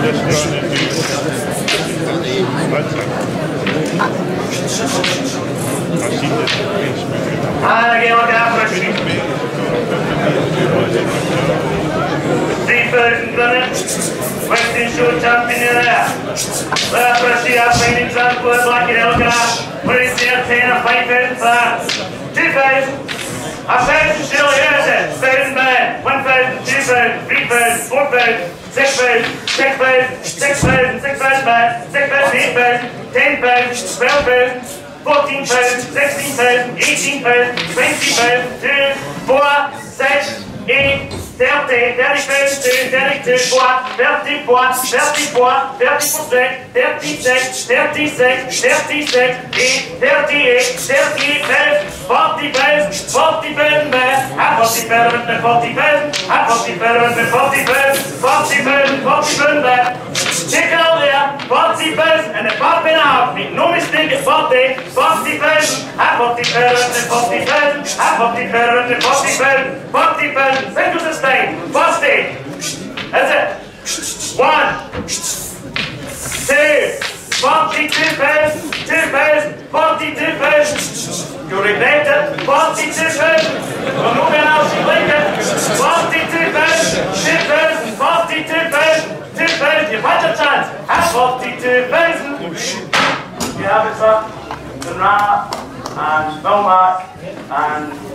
Western Short Champion in there. Left for a CR Painting Transport, Black and Elmscleugh. What is there? 10 and 5,000 fans. 2,000. 1,000 surely, who is it? 1,000 man. 1,000, 2,000, 3,000, 4,000, 6,000, 6,000, 6,000, 6,000 man. 6,000, 8,000, 10,000, 12,000, 14,000, 16,000, 18,000, 20,000, 2, 4, 6, 8, 30, 32, 32, 4, 34, 34, 36, 36, 36, 36, 8, 38, 38,000, 40,000, 40,000 man, and 40,000, and 40,000, and 40,000, and 40,000, 40,000, 40,000 man. Take it out there, 40,000, and the 40.5, make no mistake, it's 40, 40,000, and 40,000, and 40,000, and 40,000, and 40,000, 40,000, singles this time, 40, that's it, 1, 2, 42,000, 2,000, 42,000, you regret it, 42,000, well no one else should like it, 42,000, 2,000, 42,000, 2,000, you've had your chance, and 42,000, you have it sir, Drannandow and Millmark and